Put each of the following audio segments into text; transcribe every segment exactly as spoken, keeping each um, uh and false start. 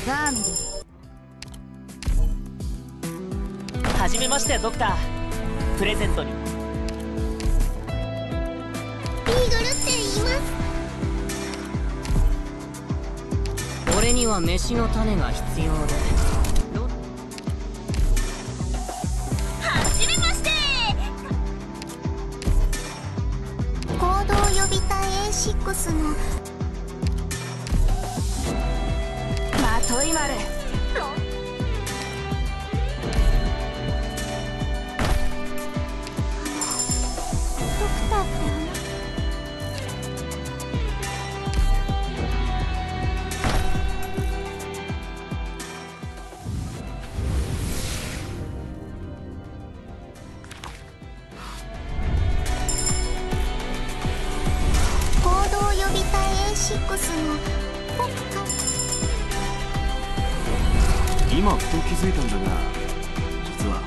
ガーミル。 はじめましてドクター。プレゼントに。 イーグルって言います。 俺には飯の種が必要で。 はじめまして。行動予備隊 エーシックス のまといまる。 ドクターってあの行動予備隊 エーシックス のポッカ。 今ふと気づいたんだが、実は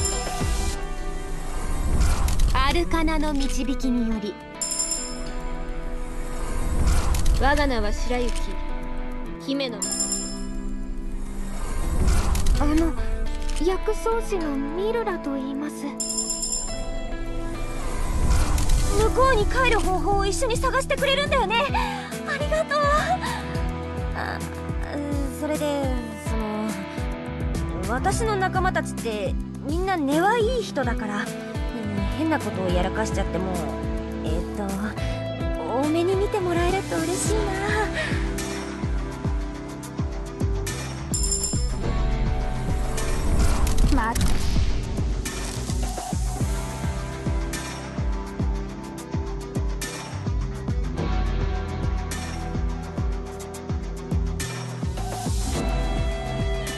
アルカナの導きにより、我が名は白雪姫の。あの薬草師のミルラと言います。向こうに帰る方法を一緒に探してくれるんだよね。ありがとう。あ、それでその私の仲間たちってみんな根はいい人だから、変なことをやらかしちゃってもえっと多めに見てもらえると嬉しいな。 待って。